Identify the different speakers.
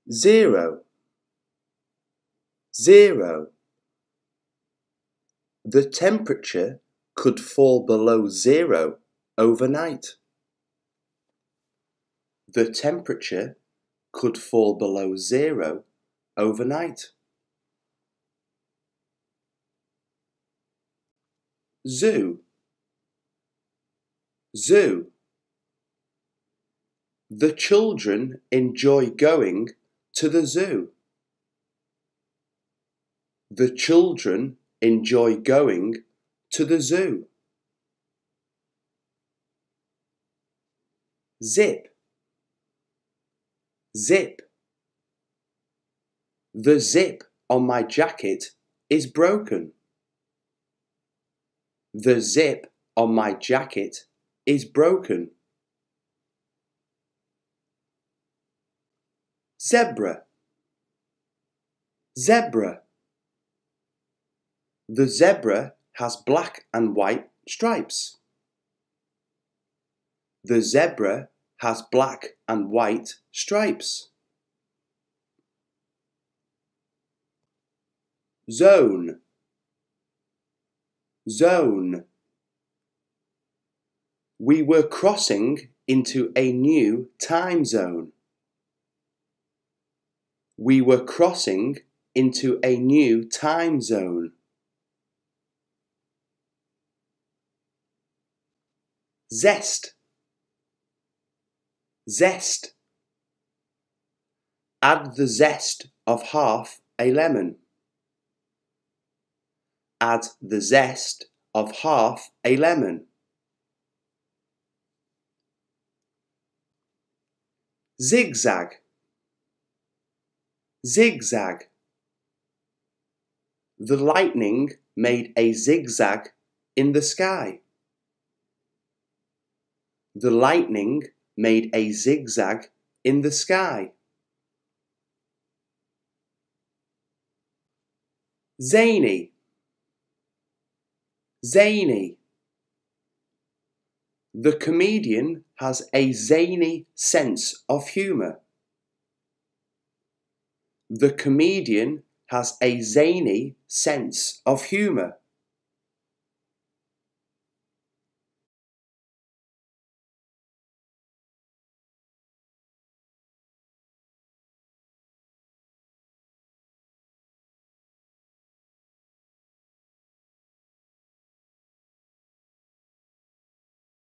Speaker 1: zero, zero. The temperature could fall below zero overnight. The temperature could fall below zero overnight. Zoo, zoo. The children enjoy going to the zoo. The children enjoy going to the zoo. Zip, zip. The zip on my jacket is broken. The zip on my jacket is broken. Zebra, zebra. The zebra has black and white stripes. The zebra has black and white stripes. Zone, zone. We were crossing into a new time zone. We were crossing into a new time zone. Zest, zest. Add the zest of half a lemon. Add the zest of half a lemon. Zigzag, zigzag. The lightning made a zigzag in the sky. The lightning made a zigzag in the sky. Zany, zany. The comedian has a zany sense of humour. The comedian has a zany sense of humour.